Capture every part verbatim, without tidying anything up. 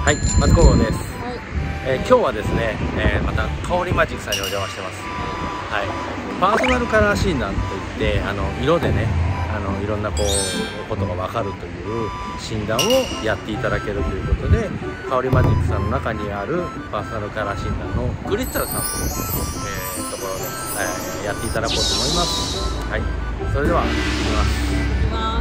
はい、松高です。 はい。 えー、今日はですね、えー、また香りマジックさんにお邪魔してます。はい。パーソナルカラー診断といって、あの色でね、あのいろんなこうことがわかるという診断をやっていただけるということで、香りマジックさんの中にあるパーソナルカラー診断のクリスタルさんという、えー、ところで、えー、やっていただこうと思います。はい。それでは行きます。 行きます。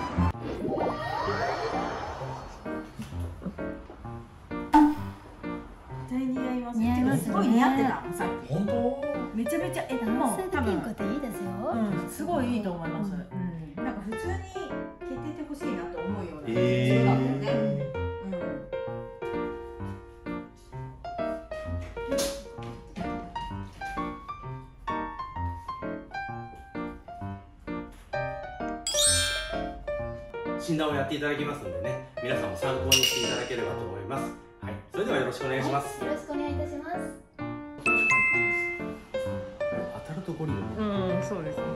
すごい似合ってたさっき。 本当？ めちゃめちゃえもう多分多分ピンクでいいですよ。 うんすごいいいと思います。うんなんか普通に決定てほしいなと思うような。 えー、 そうだね。 うん。診断をやっていただきますのでね、皆さんも参考にしていただければと思います。はい、それではよろしくお願いします。 はい、よろしくお願いいたします。 当たるとゴリゴリ。 うん、そうですね。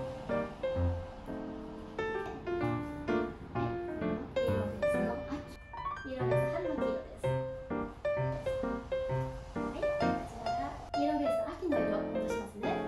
黄色ベースの秋、黄色ベース春の黄色です。はい、こちらが黄色ベース秋の色戻しますね。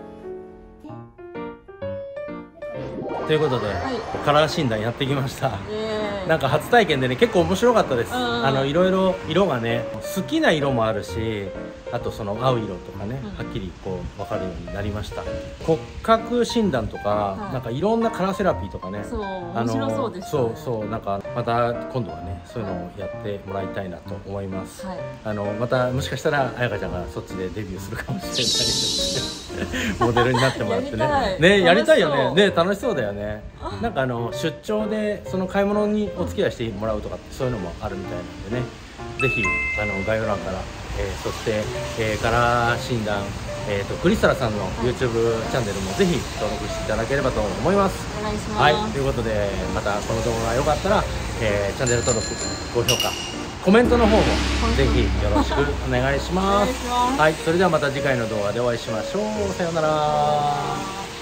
ということで、 はい、 カラー診断やってきました。 えー、 なんか初体験でね、結構面白かったです。 うん、 あのいろいろ色がね、好きな色もあるし、あとその合う色とかね、 うん、 はっきりこう分かるようになりました。骨格診断とか、 はい、 なんかいろんなカラーセラピーとかね、 そう面白そうですね。 そうそう、なんかまた今度はね、そういうのをやってもらいたいなと思います。 はい、 あのまたもしかしたら彩香ちゃんがそっちでデビューするかもしれないのでモデルになってもらってね、ねやりたいよね、ね楽しそうだよね。なんかあの出張でその買い物にお付き合いしてもらうとかってそういうのもあるみたいなんでね、ぜひあの概要欄から、えー、そして、えー、カラー診断、えー、とクリスタラさんの YouTube チャンネルもぜひ登録していただければと思います。 お願いします。 はい、ということでまたこの動画が良かったら、えー、チャンネル登録、高評価、コメントの方もぜひよろしくお願いします。はい、それではまた次回の動画でお会いしましょう。さようなら。